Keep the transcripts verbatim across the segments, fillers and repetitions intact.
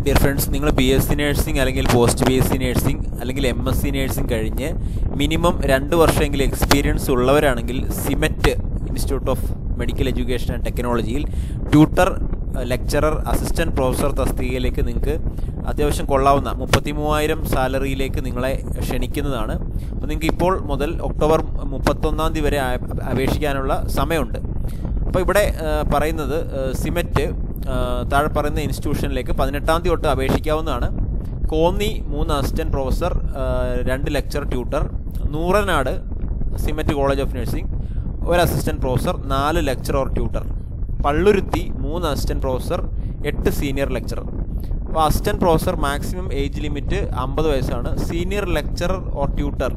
Dear friends, നിങ്ങൾ B S C nursing അല്ലെങ്കിൽ post B S C nursing അല്ലെങ്കിൽ M S C nursing കഴിഞ്ഞ് minimum രണ്ട് വർഷമെങ്കിലും എക്സ്പീരിയൻസ് ഉള്ളവരാണെങ്കിൽ SIMET institute of medical education and ടെക്നോളജിയിൽ ട്യൂട്ടർ, ലെക്ചറർ, അസിസ്റ്റൻറ്റ് പ്രൊഫസർ തസ്തികയിലേക്ക് നിങ്ങൾക്ക് അത്യാവശ്യം കൊള്ളാവുന്ന മുപ്പത്തി മൂവായിരം സാലറിയിലേക്ക് നിങ്ങളെ ക്ഷണിക്കുന്നതാണ്. അപ്പോൾ നിങ്ങൾക്ക് ഇപ്പോൾ മുതൽ ഒക്ടോബർ മുപ്പത്തൊന്നാം തീയതി വരെ അപേക്ഷിക്കാനുള്ള സമയമുണ്ട്. അപ്പോൾ ഇവിടെ പറയുന്നത് സിമെറ്റ് താഴെ പറയുന്ന ഇൻസ്റ്റിറ്റ്യൂഷനിലേക്ക് പതിനെട്ടാം തീയതി തൊട്ട് അപേക്ഷിക്കാവുന്നതാണ്. കോന്നി മൂന്ന് അസിസ്റ്റൻറ്റ് പ്രൊഫസർ, രണ്ട് lecture tutor. Nooranad SIMET college of nursing ഒരു അസിസ്റ്റൻറ്റ് പ്രൊഫസർ, നാല് ലെക്ചർ ഓർ ട്യൂട്ടർ. പള്ളുരുത്തി മൂന്ന് അസിസ്റ്റൻറ്റ് പ്രൊഫസർ, എട്ട് സീനിയർ ലെക്ചറർ. അപ്പോൾ assistant professor maximum age limit അമ്പത് വയസ്സാണ്. Senior lecturer or tutor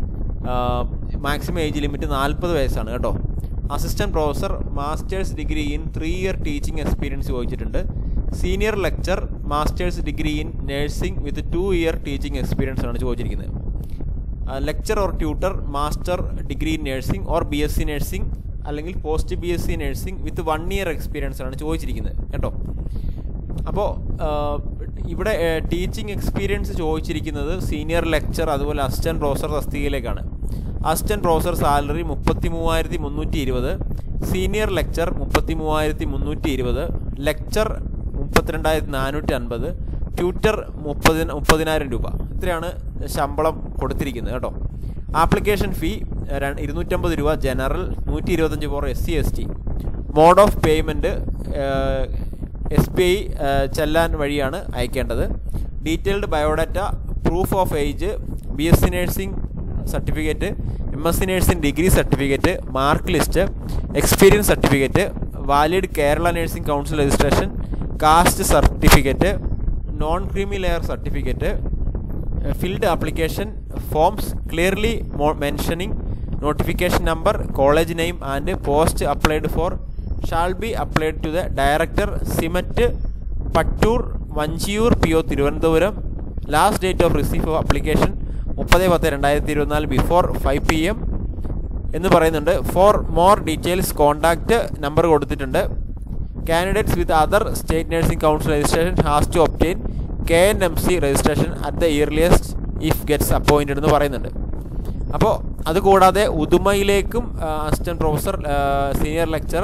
maximum age limit നാൽപ്പത് വയസ്സാണ് കേട്ടോ. Assistant professor masters degree in three year teaching experience ചോദിച്ചിട്ടുണ്ട്. Senior lecture masters degree in nursing with two year teaching experience ആണ് ചോദിച്ചിരിക്കുന്നത്. Lecture or tutor master degree in nursing or B S C nursing അല്ലെങ്കിൽ post B S C nursing with one year experience ആണ് ചോദിച്ചിരിക്കുന്നത് കേട്ടോ. അപ്പോൾ ഇവിടെ teaching experience ചോദിച്ചിരിക്കുന്നത് senior lecture അതുപോലെ അസിസ്റ്റൻറ്റ് പ്രൊഫസർ തസ്തികയിലേക്കാണ്. അസിസ്റ്റൻറ്റ് പ്രൊഫസർ സാലറി മുപ്പത്തി മൂവായിരത്തി മുന്നൂറ്റി ഇരുപത്, സീനിയർ ലെക്ചർ മുപ്പത്തി മൂവായിരത്തി മുന്നൂറ്റി ഇരുപത്, ലെക്ചർ മുപ്പത്തിരണ്ടായിരത്തി നാനൂറ്റി അൻപത്, ട്യൂട്ടർ മുപ്പതി മുപ്പതിനായിരം രൂപ. ഇത്രയാണ് ശമ്പളം കൊടുത്തിരിക്കുന്നത് കേട്ടോ. ആപ്ലിക്കേഷൻ ഫീ ഇരുന്നൂറ്റമ്പത് രൂപ ജനറൽ, നൂറ്റി ഇരുപത്തഞ്ച് for S C S T. Mode of payment S B I challan വഴിയാണ് അയക്കേണ്ടത്. Detailed biodata, proof of age, B S C nursing certificate, M S C nursing degree certificate, mark list, experience certificate, valid Kerala nursing council registration, caste certificate, non creamy layer certificate, filled application forms clearly mentioning notification number, college name and post applied for shall be applied to the director SIMET പട്ടൂർ Vanchiyoor P O Thiruvananthapuram. Last date of receive of application മുപ്പത് പത്ത് രണ്ടായിരത്തി ഇരുപത്തിനാല് before five P M എന്ന് പറയുന്നുണ്ട്. For more details contact number കൊടുത്തിട്ടുണ്ട്. Candidates with other state nursing council registration has to obtain K N M C registration at the earliest if gets appointed എന്ന് പറയുന്നുണ്ട്. അപ്പോൾ അതുകൂടാതെ ഉദുമയിലേക്കും assistant professor, senior lecture,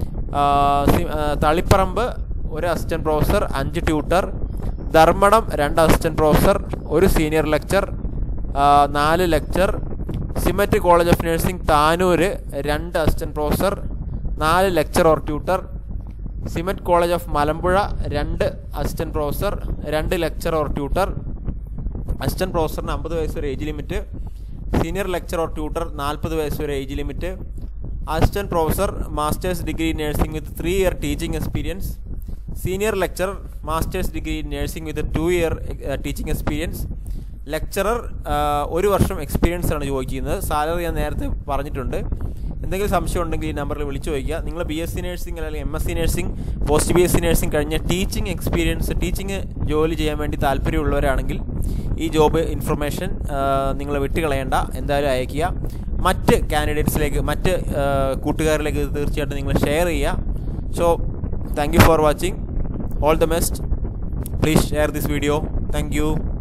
Taliparamba ഒരു assistant professor, അഞ്ച് tutor, Dharmadam രണ്ട് assistant professor, ഒരു സീനിയർ ലെക്ചർ, നാല് lecture, SIMET college of nursing Tanur രണ്ട് അസിസ്റ്റൻറ്റ് പ്രൊഫസർ, നാല് lecture or tutor, SIMET college of Malampuzha രണ്ട് അസിസ്റ്റൻറ്റ് പ്രൊഫസർ, രണ്ട് ലെക്ചർ ഓർ ട്യൂട്ടർ. അസിസ്റ്റൻറ്റ് പ്രൊഫസറിന് അമ്പത് വയസ്സ് വരെ age limit. Senior lecture or tutor നാൽപ്പത് വയസ്സ് വരെ age limit. Assistant professor masters degree in nursing with three year teaching experience. Senior lecture masters degree in nursing with two year teaching experience. Lecturer ഒരു വർഷം experience ആണ് ചോദിക്കുന്നത്. Salary ഞാൻ നേരത്തെ പറഞ്ഞിട്ടുണ്ട്. എന്തെങ്കിലും സംശയം ഉണ്ടെങ്കിൽ ഈ നമ്പറിൽ വിളിച്ചു ചോദിക്കുക. നിങ്ങൾ ബി എസ് സി നഴ്സിംഗ് അല്ലെങ്കിൽ M S C nursing, post B S C nursing കഴിഞ്ഞ ടീച്ചിങ് എക്സ്പീരിയൻസ്, ടീച്ചിങ് ജോലി ചെയ്യാൻ വേണ്ടി താല്പര്യമുള്ളവരാണെങ്കിൽ ഈ ജോബ് ഇൻഫർമേഷൻ നിങ്ങൾ വിട്ടുകളയേണ്ട, എന്തായാലും അയയ്ക്കുക. മറ്റ് കാൻഡിഡേറ്റ്സിലേക്ക്, മറ്റ് കൂട്ടുകാരിലേക്ക് തീർച്ചയായിട്ടും നിങ്ങൾ ഷെയർ ചെയ്യുക. So thank you for watching. All the best. Please share this video. Thank U.